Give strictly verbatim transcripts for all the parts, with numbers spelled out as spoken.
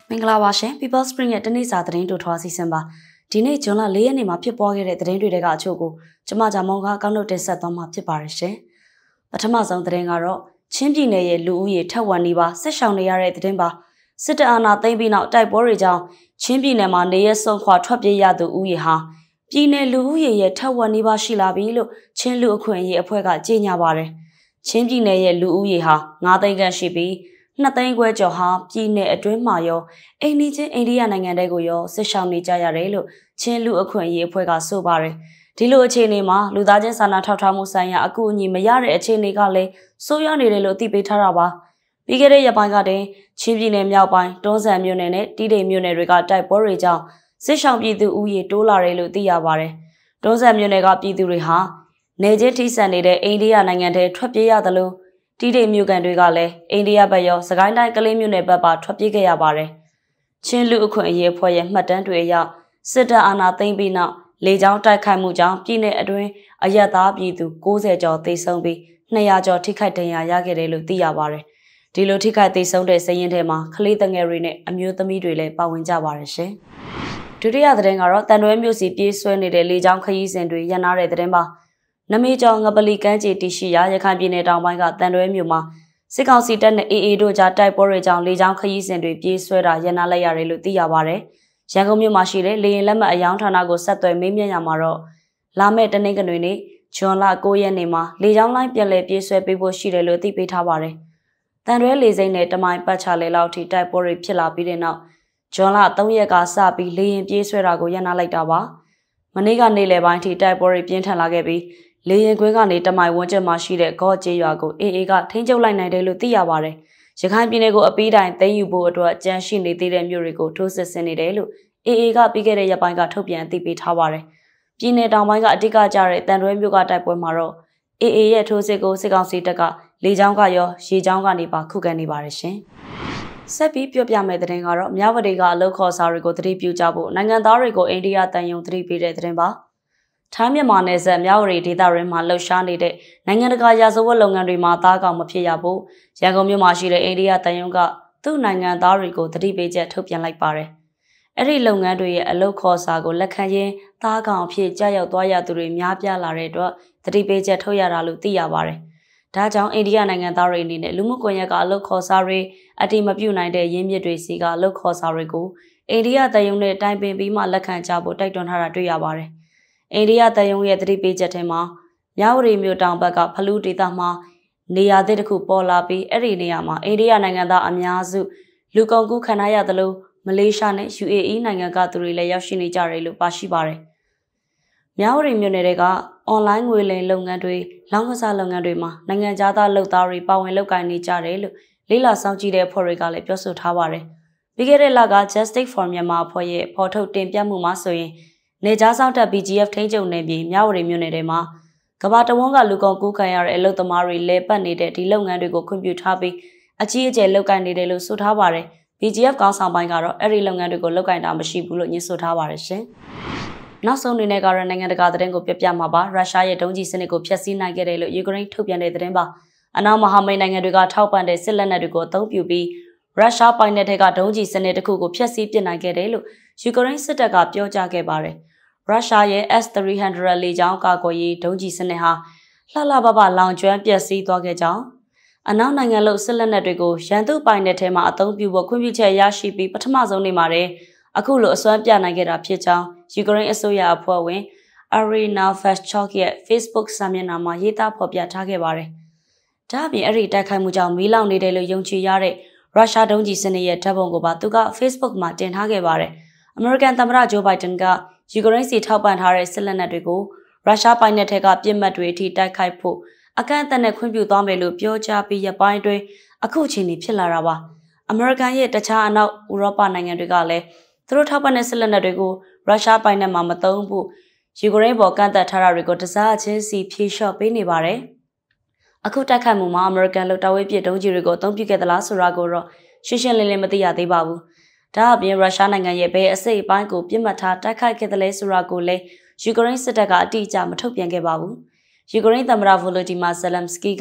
မင်္ဂလာပါရှင် People Spring ရဲ့တနေ့စာသတင်းတို့ထွားစီစဉ်ပါဒီနေ့ဇွန်လ၄ရက်နေ့မှာဖြစ်ပွားခဲ့တဲ့သတင်းတွေကအချို့ကိုကျမဂျာမောင်ကကောက်နှုတ်တင်ဆက်သွားမှာဖြစ်ပါရရှင်ပထမဆုံးသတင်းကတော့ချင်းပြည်နယ်ရဲ့လူဦးရေထက်ဝက်နီးပါးဆက်ရှောင်နေရတဲ့သတင်းပါစစ်တပ်အာဏာသိမ်းပြီးနောက်တိုက်ပွဲတွေကြောင့်ချင်းပြည်နယ်မှာနေရက်ဆုံးခွာထွက်ပြေးရသူဦးရေဟာပြည်နယ်လူဦးရေရဲ့ထက်ဝက်နီးပါးရှိလာပြီလို့ချင်းလူအခွင့်အရေးအဖွဲ့ကကြေညာပါတယ်ချင်းပြည်နယ်ရဲ့လူဦးရေဟာ၅သိန်းခန့်ရှိပြီးနှစ်သိန်းခွဲကျော်ဟာပြည်내အတွင်းမှာရောအိန္ဒိချင်းအိန္ဒိယနိုင်ငံတွေကိုရောစစ်ရှောင်နေကြရတယ်လို့ချင်းလူအခွင့်အရေးအဖွဲ့ကဆိုပါတယ်ဒီလိုအခြေအနေမှာလူသားချင်းစာနာထောက်ထားမှုဆိုင်ရာအကူအညီမရတဲ့အခြေအနေကလည်းဆိုးရွားနေတယ်လို့သိပေးထားတာပါပြီးခဲ့တဲ့ရက်ပိုင်းကတည်းကချင်းပြည်နယ်မြောက်ပိုင်းတွန်းဆန်မြို့နယ်နဲ့တီးတိမ်မြို့နယ်တွေကတိုက်ပွဲတွေကြောင့်စစ်ရှောင်ပြည်သူဦးရေတိုးလာတယ်လို့သိရပါတယ်တွန်းဆန်မြို့နယ်ကပြည်သူတွေဟာနေချင်းထိစပ်နေတဲ့အိန္ဒိယနိုင်ငံထဲထွက်ပြေးရတယ်လို့တီးတိမ်မြို့ကန်တွေကလည်းအိန္ဒိယဘက်ရောစကိုင်းတိုင်းကလေးမြို့နယ်ဘက်ပါထွက်ပြေးခဲ့ရပါတယ်။ချင်းလူအခွင့်အရေးအဖွဲ့ရဲ့မှတ်တမ်းတွေအရစစ်တပ်အာဏာသိမ်းပြီးနောက်လေကြောင်းတိုက်ခိုက်မှုကြောင့်ပြည်내အတွင်းအရက်သားပြည်သူ၉၀ကျော်သေဆုံးပြီး၂ရာကျော်ထိခိုက်ဒဏ်ရာရခဲ့တယ်လို့သိရပါတယ်။ဒီလိုထိခိုက်သေဆုံးတဲ့စာရင်းထဲမှာကလေးငယ်တွေနဲ့အမျိုးသမီးတွေလည်းပါဝင်ကြပါတယ်ရှင်။ဒုတိယသတင်းကတော့တန်တွဲမြို့စီပြေးဆွဲနေတဲ့လေကြောင်းခရီးစဉ်တွေရပ်နားတဲ့သတင်းပါ။နမေကျော်ငပလီကမ်းခြေတရှိရာရခိုင်ပြည်နယ်တောင်ပိုင်းကတန်တွဲမြို့မှာစစ်ကောင်စီတပ်နဲ့အေအေတို့ကြားတိုက်ပွဲတွေကြောင့်လေကြောင်းခရီးစဉ်တွေပြေးဆွဲတာရပ်နားလိုက်ရတယ်လို့သိရပါတယ်။ရန်ကုန်မြို့မှာရှိတဲ့လေရင်လက်မှတ်အယောင်းဌာနကိုဆက်သွယ်မေးမြန်းရမှာတော့လာမယ့်တနင်္ဂနွေနေ့ဇွန်လ၉ရက်နေ့မှာလေကြောင်းလိုင်းပြန်လည်ပြေးဆွဲပေးဖို့ရှိတယ်လို့သိပေးထားပါတယ်။တန်တွဲလေစိမ့်နဲ့တမိုင်ပတ်ချလေလောက်ထိတိုက်ပွဲတွေဖြစ်လာပြီးတဲ့နောက်ဇွန်လ၃ရက်ကစပြီးလေရင်ပြေးဆွဲတာကိုရပ်နားလိုက်တာပါ။မနေ့ကနေ့လယ်ပိုင်းထိတိုက်ပွဲတွေပြင်းထန်လာခဲ့ပြီးလေရင်ကွင်းကနေတမိုင်ဝန်းကျင်မှာရှိတဲ့ဂေါ့ကျေးရွာကိုအေအေကထိန်းချုပ်လိုက်နိုင်တယ်လို့သိရပါတယ်။ရခိုင်ပြည်နယ်ကိုအပီးတိုင်သိမ်းယူဖို့အတွက်ကြမ်းရှိနေသေးတဲ့မြို့တွေကိုထိုးစစ်ဆင်နေတယ်လို့အေအေကပြီးခဲ့တဲ့ရက်ပိုင်းကထုတ်ပြန်အသိပေးထားပါတယ်။ပြည်နယ်တောင်ပိုင်းကအဓိကကျတဲ့တန်တွဲမြို့ကတိုက်ပွဲမှာတော့အေအေရဲ့ထိုးစစ်ကိုစစ်ကောင်စီတပ်ကလေကြောင်းကရောရေကြောင်းကနေပါခုခံနေပါတယ်ရှင်။ဆက်ပြီးပြောပြမယ့်သတင်းကတော့မြဝတီကအလုတ်ခေါ်စာတွေကိုသတိပြုကြဖို့နိုင်ငံသားတွေကိုအိန္ဒိယတန်ယုံသတိပေးတဲ့သတင်းပါ။ထိုင်းမြန်မာနယ်စပ်မြဝတီဒေသရင်းမှာလှုပ်ရှားနေတဲ့နိုင်ငံတကာရာဇဝတ်လုပ်ငန်းတွေမှာသားကောင်မဖြစ်ရဘူးရန်ကုန်မြို့မှာရှိတဲ့အိန္ဒိယတန်ယုံကသူ့နိုင်ငံသားတွေကိုသတိပေးချက်ထုတ်ပြန်လိုက်ပါတယ်။အဲ့ဒီလုပ်ငန်းတွေရဲ့အလုပ်ခေါ်စာကိုလက်ခံရင်းသားကောင်အဖြစ်ကြားရောက်သွားရသူတွေများပြားလာတဲ့အတွက်သတိပေးချက်ထုတ်ရတာလို့သိရပါတယ်။ဒါကြောင့်အိန္ဒိယနိုင်ငံသားတွေအနေနဲ့လူမှုကွန်ရက်ကအလုပ်ခေါ်စာတွေအတိမပြုတ်နိုင်တဲ့ရင်းမြစ်တွေစီကအလုပ်ခေါ်စာတွေကိုအိန္ဒိယတန်ယုံနဲ့တိုင်ပင်ပြီးမှလက်ခံကြဖို့တိုက်တွန်းထားတာတွေ့ရပါတယ်။အိန္ဒိယတန်ယုံရဲ့သတိပေးချက်ထဲမှာမြဝတီမြို့တောင်ဘက်ကဖလူးဒေသမှာနေရာသစ်တစ်ခုပေါ်လာပြီးအဲ့ဒီနေရာမှာအိန္ဒိယနိုင်ငံသားအများစုလူကုန်ကူးခံရသလိုမလေးရှားနဲ့ ယူအေအီး နိုင်ငံကသူတွေလည်းရောက်ရှိနေကြတယ်လို့ပါရှိပါတယ်။မြဝတီမြို့နယ်တွေကအွန်လိုင်းငွေလိမ်လုပ်ငန်းတွေလောင်းကစားလုပ်ငန်းတွေမှာနိုင်ငံခြားသားလုပ်သားတွေပါဝင်လုပ်ကိုင်နေကြတယ်လို့လေးလာဆောင်ကြည့်တဲ့အဖွဲ့တွေကလည်းပြောဆိုထားပါတယ်။ပြီးခဲ့တဲ့လက Justice for Myanmar အဖွဲ့ရဲ့ဖော်ထုတ်တင်ပြမှုမှာဆိုရင်နေကြားဆောင်တပ် ဘီ ဂျီ အက်ဖ် ထိန်းချုပ်နေပြီးမြဝတီမြို့နယ်ထဲမှာကဘာတဝန်းကလူကုန်ကူးခံရတဲ့အလုပ်သမားတွေလဲပတ်နေတဲ့ဒီလုပ်ငန်းတွေကိုခွင့်ပြုထားပြီးအကြီးအကျယ်လုပ်ကိုင်နေတယ်လို့ဆိုထားပါတယ်။ ဘီ ဂျီ အက်ဖ် ကောင်းဆောင်ပိုင်းကတော့အဲ့ဒီလုပ်ငန်းတွေကိုလုပ်ကိုင်တာမရှိဘူးလို့ညွှန်ဆိုထားပါတယ်ရှင်။နောက်ဆုံးအနေနဲ့ကတော့နိုင်ငံတကာသတင်းကိုပြပြမှာပါ။ရုရှားရဲ့ဒုံးကျည်စနစ်ကိုဖျက်ဆီးနိုင်ခဲ့တယ်လို့ယူကရိန်းထုတ်ပြန်တဲ့သတင်းပါ။အနောက်မဟာမိတ်နိုင်ငံတွေကထောက်ပံ့တဲ့စစ်လက်နက်တွေကိုအသုံးပြုပြီးရုရှားပိုင်နယ်ထဲကဒုံးကျည်စနစ်တစ်ခုကိုဖျက်ဆီးပစ်နိုင်ခဲ့တယ်လို့ယူကရိန်းစစ်တပ်ကပြောကြားခဲ့ပါတယ်။ရုရှားရဲ့ S ၃၀၀ လေကြောင်းကာကွယ်ရေးဒုံးကျည်စနစ်ဟာလှလှပပလောင်ကျွမ်းပျက်စီးသွားခဲ့ကြောင်းအနောက်နိုင်ငံလို့စစ်လက်နက်တွေကိုရန်သူပိုင်နယ်ထဲမှာအသုံးပြုဖို့ခွင့်ပြုချက်ရရှိပြီးပထမဆုံးနေ့မှာတည်းအခုလိုအစွမ်းပြနိုင်ခဲ့တာဖြစ်ကြောင်းယူကရိန်းအစိုးရအဖွဲ့ဝင် Arina Fashchuk ရဲ့ Facebook စာမျက်နှာမှာရေးသားဖော်ပြထားခဲ့ပါတယ်။ဒါ့အပြင်အဲ့ဒီတိုက်ခိုက်မှုကြောင့်မီးလောင်နေတယ်လို့ယုံကြည်ရတဲ့ရုရှားဒုံးကျည်စနစ်ရဲ့ဓာတ်ပုံကိုပါသူက Facebook မှာတင်ထားခဲ့ပါတယ်။ အမေရိကန်သမ္မတဂျိုးဘိုင်ဒန်ကယူကရိန်းစီထောက်ပံ့ထားတဲ့စစ်လက်နက်တွေကိုရုရှားပိုင်နယ်ထက်ကပြစ်မှတ်တွေအထိတိုက်ခိုက်ဖို့အကန့်အသတ်နဲ့ခွင့်ပြုသွားမယ်လို့ပြောကြားပြီးရပိုင်းတွင်အခုချိန်นี้ဖြစ်လာတာပါအမေရိကန်ရဲ့တခြားအနောက်ဥရောပနိုင်ငံတွေကလည်းသူတို့ထောက်ပံ့တဲ့စစ်လက်နက်တွေကိုရုရှားပိုင်နယ်မှာမသုံးဖို့ယူကရိန်းပေါ်ကန့်သက်ထားတာတွေကိုတစားချင်းစီဖြေလျှော့ပေးနေပါတယ်အခုတိုက်ခိုက်မှုမှာအမေရိကန်လူတော်ဝေးပြစ်ဒုံးကြီးတွေကိုအသုံးပြုခဲ့သလားဆိုတာကိုတော့ရှင်းရှင်းလင်းလင်းမသိရသေးပါဘူးဒါအပြင်ရုရှားနိုင်ငံရဲ့ဘယ်အစိတ်အပိုင်းကိုပြစ်မှတ်ထားတိုက်ခိုက်ခဲ့သလဲဆိုတာကိုလည်းယူကရိန်းစစ်တပ်ကအတိအကျမထုတ်ပြန်ခဲ့ပါဘူးယူကရိန်းသမ္မတဗိုလိုဒီမာဇယ်လန်စကီက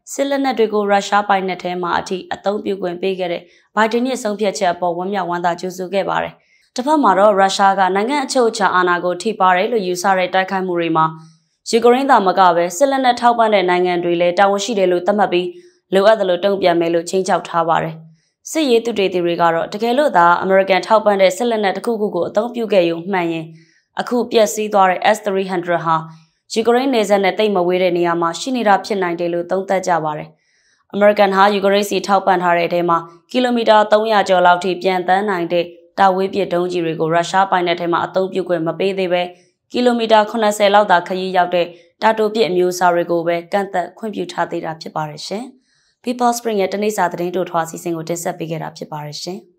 စစ်လက်နက်တွေကိုရုရှားပိုင်နက်ထဲမှာအထိအသုံးပြုခွင့်ပေးခဲ့တဲ့ဘိုင်ဒန်ရဲ့ဆုံးဖြတ်ချက်အပေါ်ဝမ်းမြောက်ဝမ်းသာကြိုဆိုခဲ့ပါတယ်။တစ်ဖက်မှာတော့ရုရှားကနိုင်ငံအချုပ်အခြာအာဏာကိုထိပါတယ်လို့ယူဆတဲ့တိုက်ခိုက်မှုတွေမှာယူကရိန်းသားမကပဲစစ်လက်နက်ထောက်ပံ့တဲ့နိုင်ငံတွေလည်းတာဝန်ရှိတယ်လို့သတ်မှတ်ပြီးလိုအပ်တယ်လို့တုံ့ပြန်မယ်လို့ချိန်ချောက်ထားပါတယ်။စစ်ရေးသူတေသီတွေကတော့တကယ်လို့သာအမေရိကန်ထောက်ပံ့တဲ့စစ်လက်နက်တစ်ခုခုကိုအသုံးပြုခဲ့ရုံမှန်ရင်အခုပျက်စီးသွားတဲ့ S three hundred ဟာယူကရိန်းနယ်စပ်နဲ့တိတ်မဝေးတဲ့နေရာမှာရှိနေတာဖြစ်နိုင်တယ်လို့သုံးသပ်ကြပါတယ်။ အမေရိကန်ဟာယူကရိန်းစီထောက်ပံ့ထားတဲ့အထဲမှာကီလိုမီတာသုံးရာကျော်လောက်ထိပြန်တန်းနိုင်တဲ့တာဝေးပစ်ဒုံးကျည်တွေကိုရုရှားပိုင်တဲ့ထဲမှာအသုံးပြုခွင့်မပေးသေးပဲကီလိုမီတာeightyလောက်သာခရီးရောက်တဲ့တာတိုပစ်အမျိုးအစားတွေကိုပဲကန့်သက်ခွင့်ပြုထားသေးတာဖြစ်ပါတယ်ရှင်။ People Spring ရဲ့တနေ့စာသတင်းတို့ထွားအစီအစဉ်ကိုတင်ဆက်ပေးခဲ့တာဖြစ်ပါတယ်ရှင်။